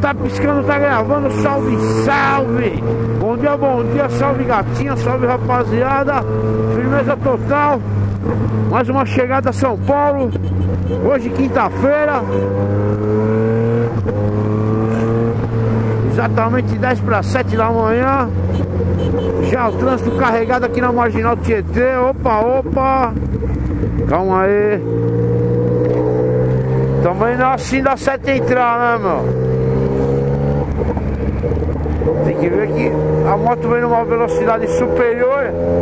tá piscando, tá gravando. Salve, salve! Bom dia, salve gatinha, salve rapaziada. Firmeza total. Mais uma chegada a São Paulo. Hoje quinta-feira. Exatamente 10 para 7 da manhã. Já o trânsito carregado aqui na Marginal Tietê. Opa. Calma aí. Também não é assim dá certo entrar, né, meu? Tem que ver que a moto vem numa velocidade superior.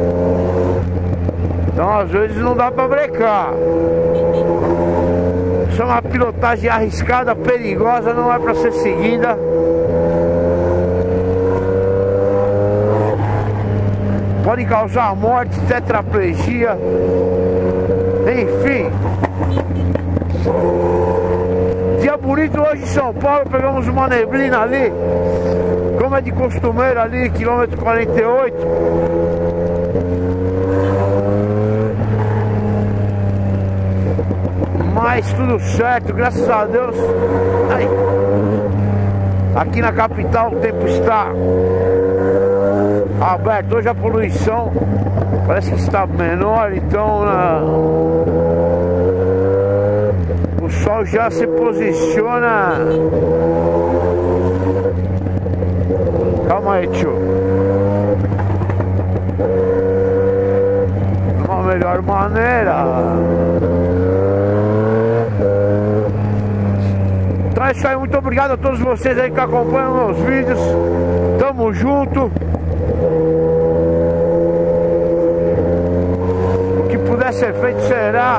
Então às vezes não dá pra brecar. Isso é uma pilotagem arriscada, perigosa, não é pra ser seguida. Pode causar morte, tetraplegia. Enfim. Dia bonito hoje em São Paulo. Pegamos uma neblina ali, como é de costumeiro ali, quilômetro 48. Mas tudo certo, graças a Deus. Aí, aqui na capital o tempo está aberto. Hoje a poluição parece que está menor, então o sol já se posiciona. Calma aí, tio. De uma melhor maneira. Então é isso aí, muito obrigado a todos vocês aí que acompanham meus vídeos. Tamo junto. O que puder ser feito será.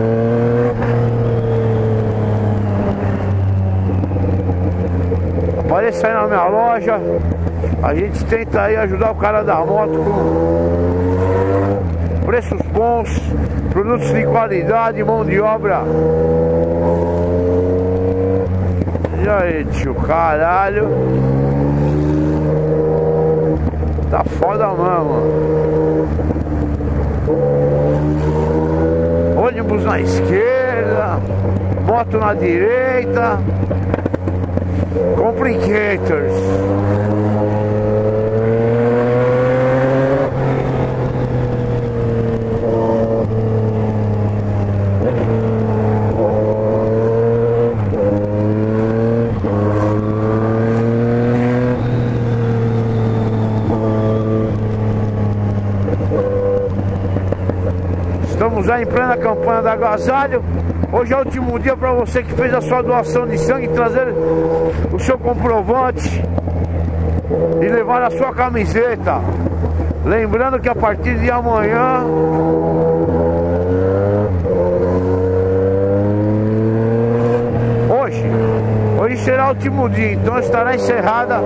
Apareça aí na minha loja. A gente tenta aí ajudar o cara da moto com preços bons, produtos de qualidade, mão de obra. E aí, tio, caralho. Tá foda mesmo. Ônibus na esquerda, moto na direita. Complicators. Estamos já em plena campanha da agasalho. Hoje é o último dia para você que fez a sua doação de sangue trazer o seu comprovante e levar a sua camiseta. Lembrando que a partir de amanhã hoje será o último dia, então estará encerrada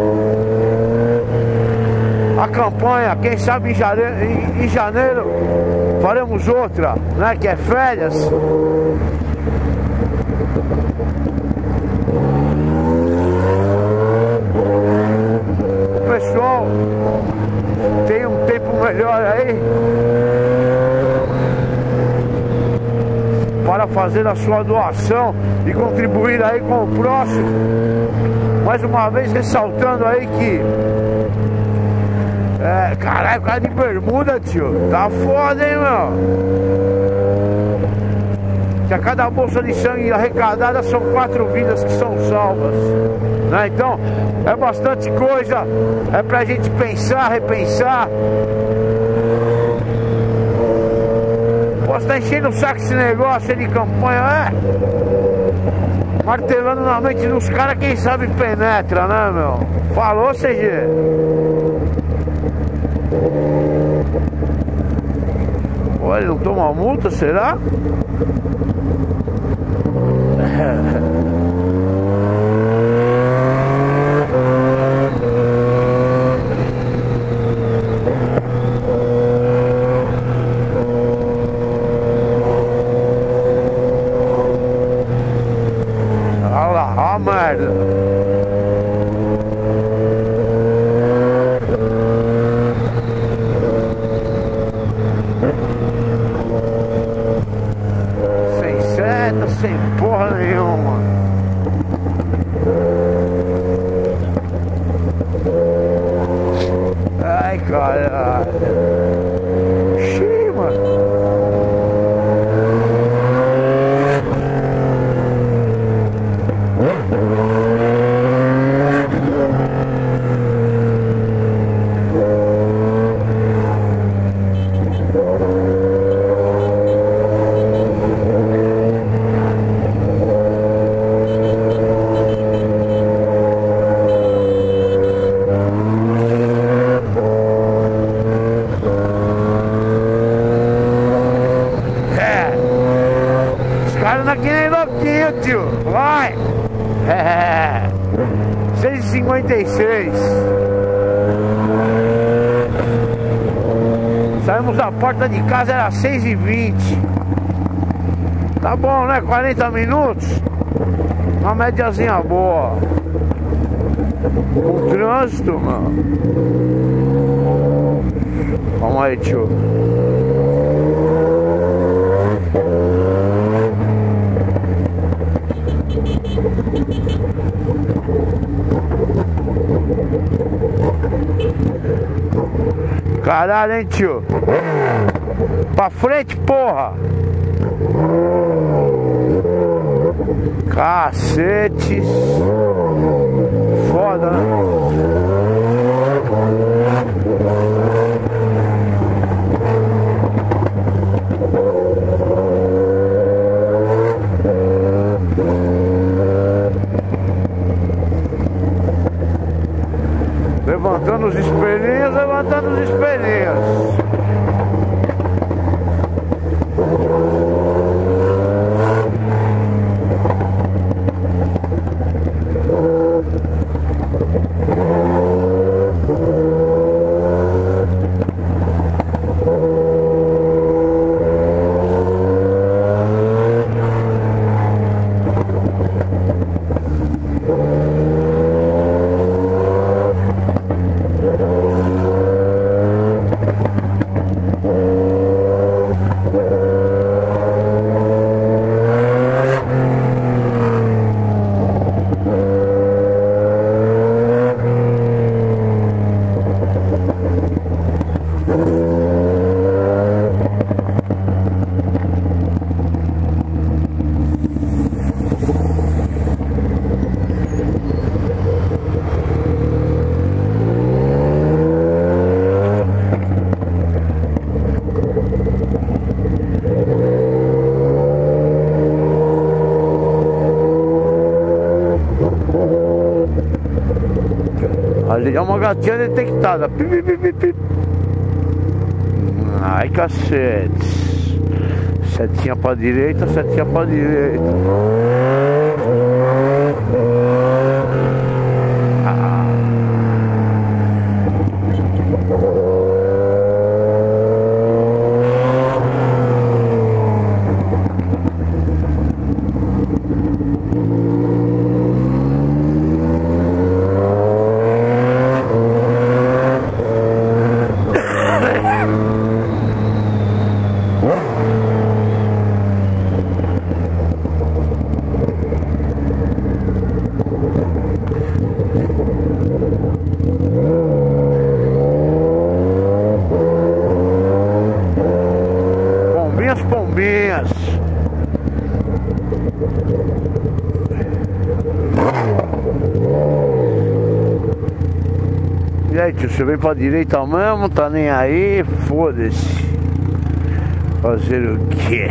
a campanha. Quem sabe em janeiro faremos outra, né? Que é férias. O pessoal tem um tempo melhor aí para fazer a sua doação e contribuir aí com o próximo. Mais uma vez ressaltando aí que caralho, o cara de bermuda, tio. Tá foda, hein, meu? Que a cada bolsa de sangue arrecadada são 4 vidas que são salvas, né? Então, é bastante coisa. É pra gente pensar, repensar. Posso estar enchendo o saco esse negócio aí de campanha, martelando na mente dos caras, quem sabe penetra, né, meu? Falou, CG? Olha, ele não toma multa, será? Olha lá, olha a merda. Sem seta, sem porra nenhuma. É, 6h56. Saímos da porta de casa, era 6h20. Tá bom, né? 40 minutos. Uma médiazinha boa. O trânsito, mano. Vamos aí, tio. Caralho, hein, tio? Pra frente, porra! Cacete! Foda, né? Levantando os espelhinhos, levantando os espelhinhos. Ali é uma gatinha detectada. Pip, pip, pip, pip. Ai, cacete. Setinha pra direita, setinha pra direita. Pombinhas. E aí, tio, você vem pra direita mesmo? Tá nem aí? Foda-se. Fazer o quê?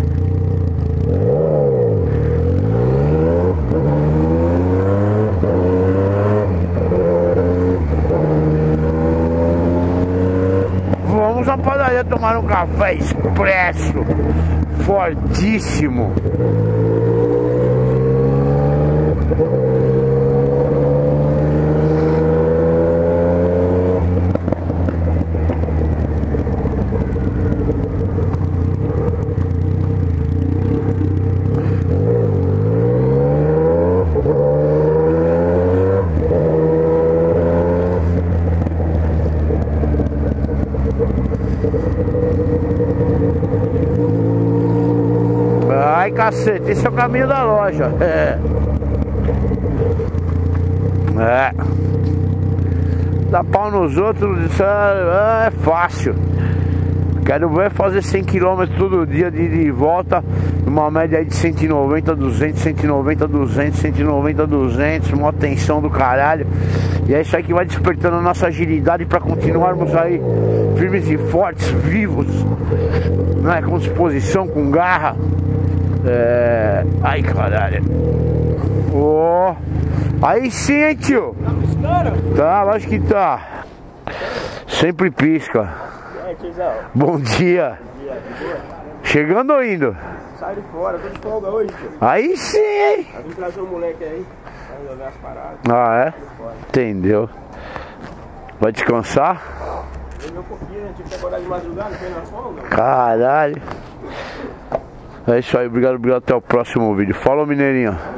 Vamos na padaria tomar um café expresso fortíssimo. Ai, cacete, esse é o caminho da loja. Dá pau nos outros, isso é fácil. Quero ver fazer 100 km todo dia de ida e volta, uma média aí de 190, 200, 190, 200, 190, 200, uma tensão do caralho. E é isso aí que vai despertando a nossa agilidade para continuarmos aí firmes e fortes, vivos, né? Com disposição, com garra. Ai, caralho. Oh. Aí sim, hein, tio? Tá piscando? Tá, acho que tá. Sempre pisca. E aí, tiozão? Bom dia. Bom dia. Chegando ou indo? Sai de fora, tô de folga hoje, tio. Aí sim, hein? Eu vim trazer um moleque aí, pra resolver as paradas. Ah, é? Entendeu. Vai descansar? Dormi um pouquinho, né? Tive que acordar de madrugada, foi na folga. Caralho. É isso aí, obrigado, até o próximo vídeo. Falou, mineirinho.